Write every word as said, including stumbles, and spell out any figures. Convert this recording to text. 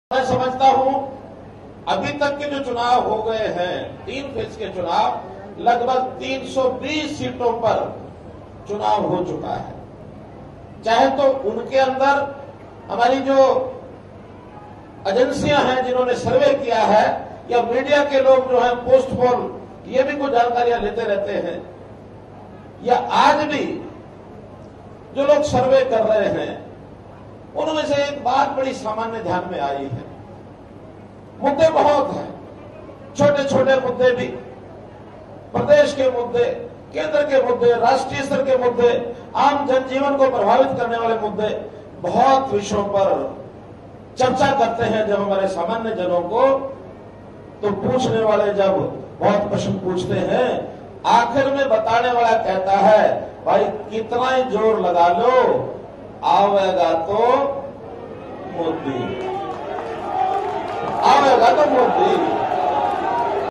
मैं समझता हूं अभी तक के जो चुनाव हो गए हैं, तीन फेज के चुनाव, लगभग तीन सौ बीस सीटों पर चुनाव हो चुका है। चाहे तो उनके अंदर हमारी जो एजेंसियां हैं जिन्होंने सर्वे किया है, या मीडिया के लोग जो हैं पोस्ट पोल ये भी कुछ जानकारियां लेते रहते हैं, या आज भी जो लोग सर्वे कर रहे हैं उनमें से एक बात बड़ी सामान्य ध्यान में आई है। मुद्दे बहुत हैं, छोटे छोटे मुद्दे भी, प्रदेश के मुद्दे, केंद्र के मुद्दे, राष्ट्रीय स्तर के मुद्दे, आम जनजीवन को प्रभावित करने वाले मुद्दे, बहुत विषयों पर चर्चा करते हैं। जब हमारे सामान्य जनों को तो पूछने वाले जब बहुत प्रश्न पूछते हैं, आखिर में बताने वाला कहता है, भाई कितना ही जोर लगा लो, आवेगा तो मोदी, आवेगा तो मोदी।